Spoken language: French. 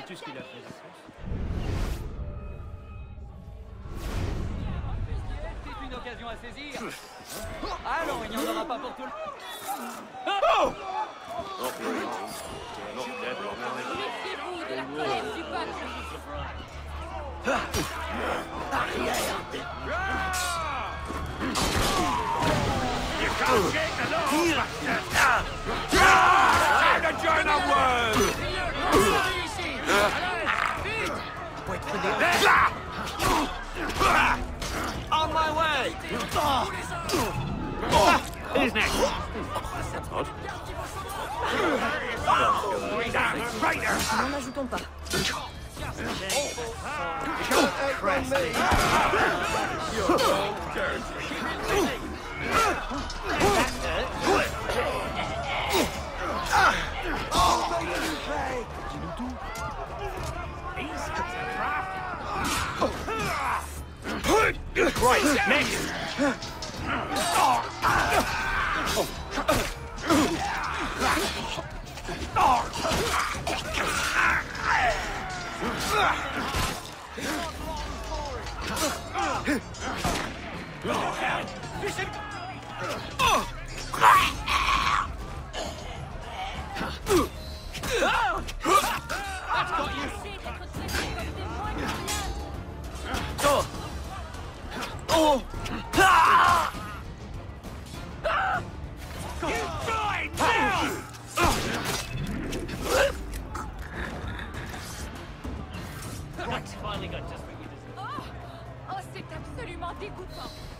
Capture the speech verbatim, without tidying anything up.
sais-tu ce qu'il a fait? C'est une occasion à saisir. Ah non, il n'y en aura pas pour tout le monde. Oh! Méfiez-vous de la colère du peuple. You can't get the law! Time to join the world! Wait for the on my way! Who's next? That's odd. Right there! N'en ajoutons pas. Right, next! Oh, oh c'est absolument dégoûtant.